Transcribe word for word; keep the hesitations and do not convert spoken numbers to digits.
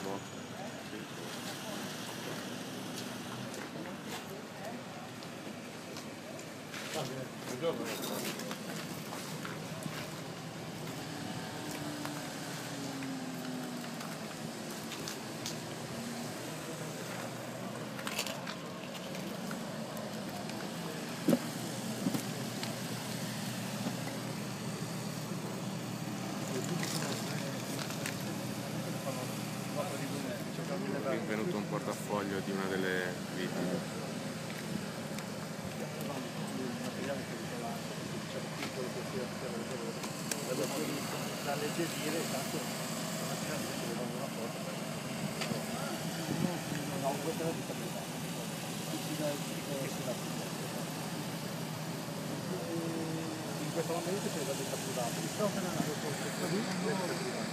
Boh. Buongiorno. È venuto un portafoglio di una delle vittime. Da alleggerire, tanto stamattina levando una porta. No, questa è la disabilità. In questo momento c'è la disabilità.